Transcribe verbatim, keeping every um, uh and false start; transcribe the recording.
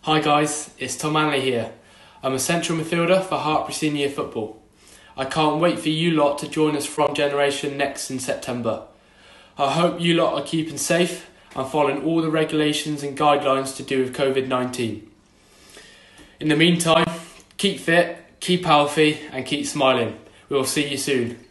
Hi guys, it's Tom Handley here. I'm a central midfielder for Hartpury Senior Football. I can't wait for you lot to join us from Generation next in September. I hope you lot are keeping safe and following all the regulations and guidelines to do with COVID nineteen. In the meantime, keep fit, keep healthy and keep smiling. We'll see you soon.